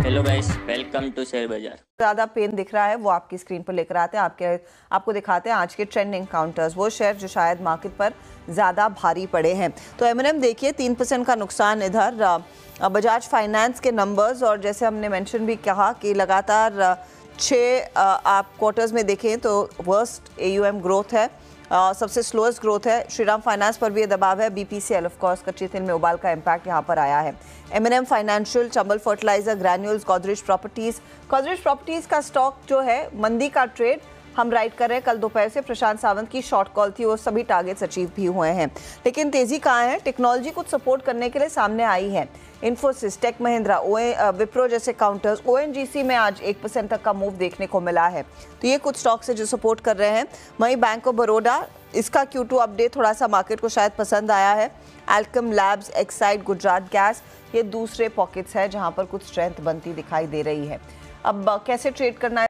Hello guys, welcome to share बाजार। ज़्यादा pen दिख रहा है वो आपकी स्क्रीन पर लेकर आते हैं, आपको दिखाते हैं आज के ट्रेंडिंग काउंटर्स, वो शेयर जो शायद मार्केट पर ज़्यादा भारी पड़े हैं। तो एम&एम देखिए 3% का नुकसान इधर, बजाज फाइनेंस के नंबर्स, और जैसे हमने मेंशन भी कहा कि लगातार 6 आप क्वार्टर्स में देखें तो वर्स्ट AUM ग्रोथ है, सबसे स्लोएस्ट ग्रोथ है। श्रीराम फाइनेंस पर भी ये दबाव है। BPCL ऑफ कोर्स कच्चे तेल में उबाल का इम्पैक्ट यहाँ पर आया है। M&M financial, Chambal fertilizer, granules, Godrej properties का स्टॉक जो है मंदी का ट्रेड हम राइट कर रहे हैं। कल दोपहर से प्रशांत सावंत की शॉर्ट कॉल थी, वो सभी टारगेट्स अचीव भी हुए हैं, लेकिन तेजी कहाँ है? टेक्नोलॉजी कुछ सपोर्ट करने के लिए सामने आई है। इन्फोसिस, टेक महिंद्रा, विप्रो जैसे काउंटर्स, ONGC में आज 1% तक का मूव देखने को मिला है। तो ये कुछ स्टॉक्स है जो सपोर्ट कर रहे हैं। वहीं बैंक ऑफ बड़ौदा, इसका Q2 अपडेट थोड़ा सा मार्केट को शायद पसंद आया है। Alkem labs, Exide, Gujarat gas, ये दूसरे पॉकेट्स है जहां पर कुछ स्ट्रेंथ बनती दिखाई दे रही है। अब कैसे ट्रेड करना है?